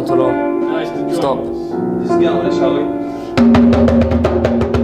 on too long. Nice to join Stop. us. Just get on it, shall we?